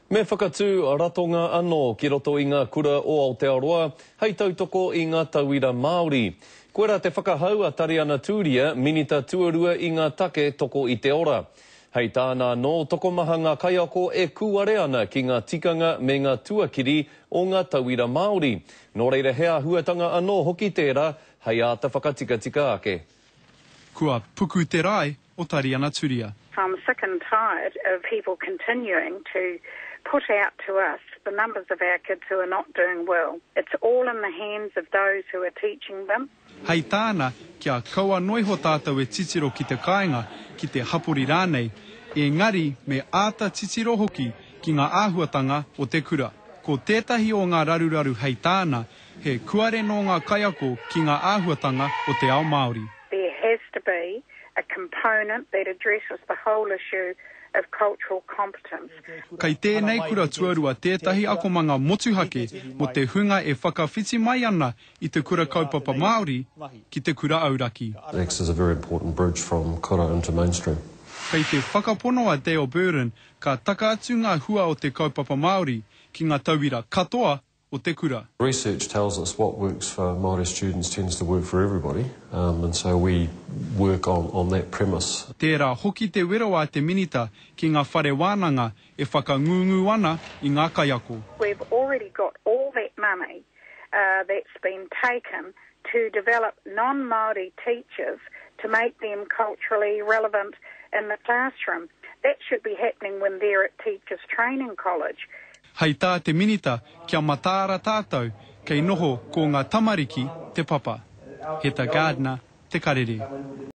Me whakatū ratonga anō ki roto I ngā kura o Aotearoa, hei tautoko I ngā tauira Māori. Koera te whakahau a Tariana Tūria, minita tuarua I ngā take toko I te ora. Hei tāna nō tokomaha ngā kaiako e kūare ana ki ngā tikanga me ngā tuakiri o ngā tauira Māori. Nō reira hea huatanga anō hoki tērā, hei a te whakatika ake. Kua puku te rai o Tariana Tūria. I'm sick and tired of people continuing to put out to us the numbers of our kids who are not doing well. It's all in the hands of those who are teaching them. Hei tāna, kia kaua noiho tātou e titiro ki te kāinga, ki te hapori rānei, e ngari me āta titiro hoki ki ngā āhuatanga o te kura. Ko tētahi o ngā raruraru hei tāna, he kuare no ngā kaiako ki ngā āhuatanga o te ao Māori. There has to be a component that addresses the whole issue of cultural competence. Kei tēnei kura tuarua tētahi akomanga motuhake mo te hunga e whakawhiti mai ana I te kura kaupapa Māori ki te kura auraki. Acts as a very important bridge from kura into mainstream. Kei te whakaponoa Dale Burden ka taka atu ngā hua o te kaupapa Māori ki ngā tauira katoa o te kura. Research tells us what works for Māori students tends to work for everybody, and so we work on that premise. Tērā hoki te wero a te minita ki ngā whare wānanga e whakangungu ana I ngā kaiako. We've already got all that money that's been taken to develop non-Māori teachers to make them culturally relevant in the classroom. That should be happening when they're at Teachers Training College. Hei tā te minita kia mataara tātou kei noho ko ngā tamariki te papa. He tā Gardner te karere.